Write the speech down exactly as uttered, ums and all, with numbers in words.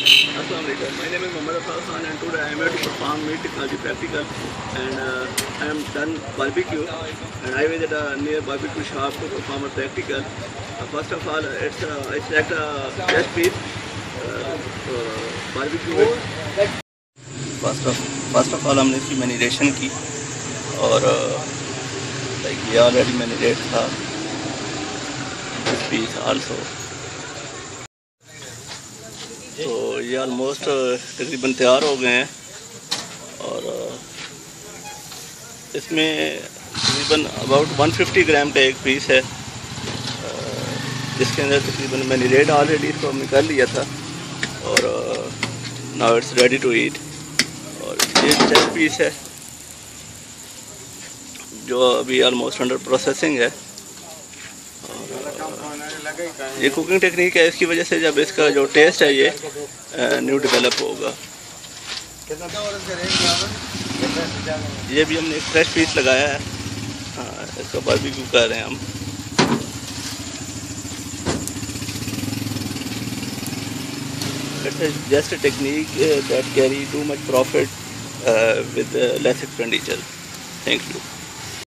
Assalamualaikum. My name is Muhammad Afar Khan and today I am here to perform meat technology practical and uh, I am done barbecue and I visit a near barbecue shop to perform a practical. Uh, first of all, it's uh, I select a best piece uh, uh, barbecue. First of first of all हमने इसकी marination की और like ये already marinate था this piece also. तो ये almost तकरीबन तैयार हो गए हैं और इसमें तकरीबन अबाउट वन फिफ्टी ग्राम का एक पीस है जिसके अंदर तकरीबन मैंने रेड ऑलरेडी इसको हमने कर लिया था और now it's ready to eat. और ये चेस्ट पीस है जो अभी ऑलमोस्ट अंडर प्रोसेसिंग है। ये कुकिंग टेक्निक है, इसकी वजह से जब इसका जो टेस्ट है ये न्यू डेवलप होगा। ये भी हमने एक फ्रेश पीस लगाया है, हाँ इसका बारबेक्यू कर रहे हैं हम। It's just a technique that carry too much profit with less expenditure. Thank you.